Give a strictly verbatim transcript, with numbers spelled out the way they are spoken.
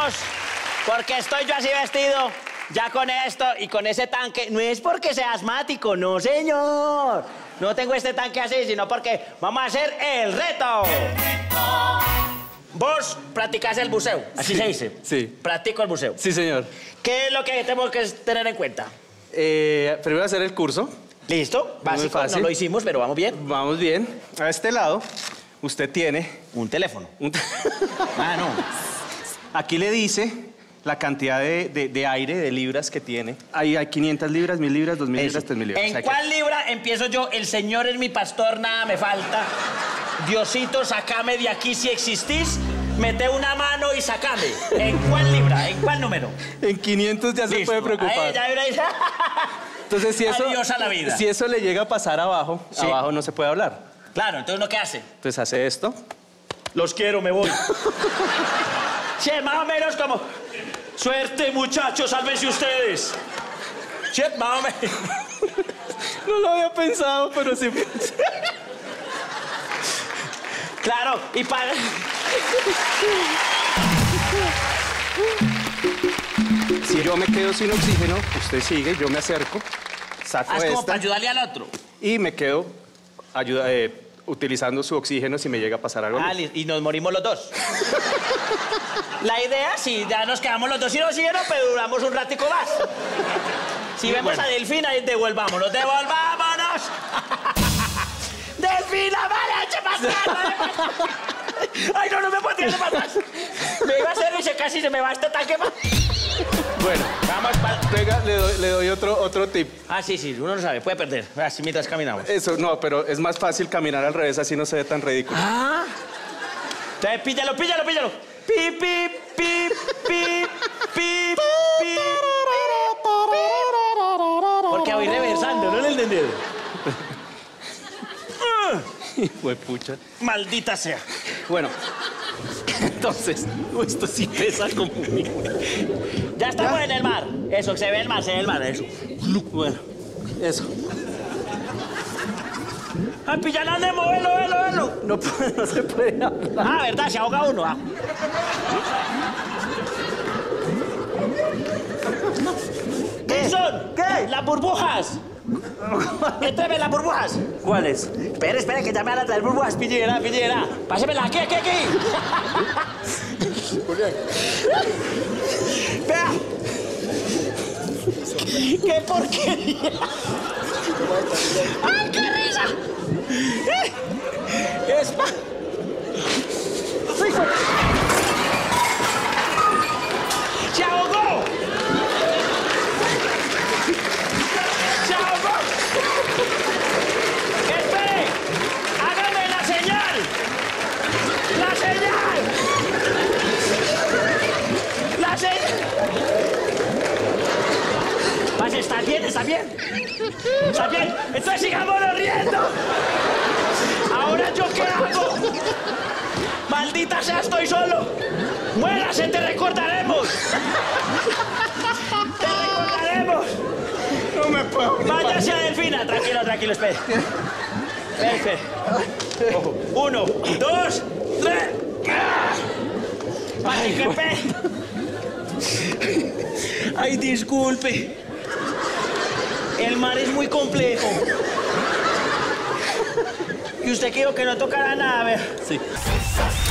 vamos, porque estoy yo así vestido, ya con esto y con ese tanque. No es porque sea asmático, no, señor. No tengo este tanque así, sino porque vamos a hacer el reto. Vos practicás el buceo, así sí, se dice. Sí. Practico el buceo. Sí, señor. ¿Qué es lo que tenemos que tener en cuenta? Eh, primero hacer el curso. ¿Listo? Básico, no lo hicimos, pero vamos bien. Vamos bien. A este lado, usted tiene... Un teléfono. Un te- Ah, no. Aquí le dice la cantidad de, de, de aire, de libras que tiene. Ahí hay quinientas libras, mil libras, dos mil Eso. libras, tres mil libras. ¿En O sea que- cuál libra empiezo yo? El Señor es mi pastor, nada me falta. Diosito, sacame de aquí si existís. Mete una mano y sacame. ¿En cuál libra? ¿En cuál número? En quinientos ya se Listo. puede preocupar. Ahí, ya, ya, ya. Entonces, si eso, Adiós a la vida. si eso le llega a pasar abajo, Sí. abajo no se puede hablar. Claro, entonces ¿uno qué hace? Entonces hace esto. Los quiero, me voy. Sí, más o menos como... Suerte, muchachos, sálvense ustedes. Sí, más o menos. No lo había pensado, pero sí. Claro, y para... Si yo me quedo sin oxígeno, usted sigue, yo me acerco, saco Ah, es como esta para ayudarle al otro. y me quedo ayuda, eh, utilizando su oxígeno si me llega a pasar algo. Ah, li- y nos morimos los dos. La idea, si ya nos quedamos los dos sin oxígeno, pero duramos un ratico más. Si vemos Bueno. a Delfina, devolvámonos, devolvámonos. Delfina, vale, eche para atrás. Ay, no, no me puedo tirar para atrás. Me iba a hacer y se casi se me va este tanque más. Bueno, Vamos para... venga, le doy, le doy otro, otro tip. Ah, sí, sí, uno no sabe, puede perder. Así mientras caminamos. Eso, no, pero es más fácil caminar al revés, así no se ve tan ridículo. Ah. Entonces, píllalo, píllalo, píllalo. Pi, pi, pi, pi, pi, pi. Porque voy reversando, ¿no lo entendí? Huepucha. Maldita sea. Bueno, entonces, Uy, esto sí pesa como mi... Ya estamos en el mar. Eso, se ve el mar, se ve el mar, eso. bueno, eso. ¡Ay, pillala, Nemo! ¡Velo, velo, velo! No, puede- no se puede hablar. Ah, ¿verdad? Se ahoga uno. Ah. ¿Qué son? ¿Qué? Las burbujas. Entreme las burbujas. ¿Cuáles? Espere, espere, que ya me van a traer burbujas. Pillera, pillera. Pásemela, aquí, aquí, aquí. Vea. ¡Qué porquería! ¡Ay, qué risa! Es pa... ¡Se ahogó! ¡Se ahogó! ¡Espere! ¡Hágame la señal! ¡La señal! ¡La señal! Pase, ¿está bien? ¿Está bien? ¿Está bien? Entonces sigámonos riendo. ¿Ahora yo qué hago? Maldita sea, estoy solo. Muérase, te recordaremos. Te recordaremos. No me puedo. Váyase a Delfina. Tranquilo, tranquilo, espere. Espere, espere. Ojo. Uno, dos, tres. Ay, qué pena. Ay, disculpe. El mar es muy complejo. Y usted quiso que no tocara nada, a ver. Sí.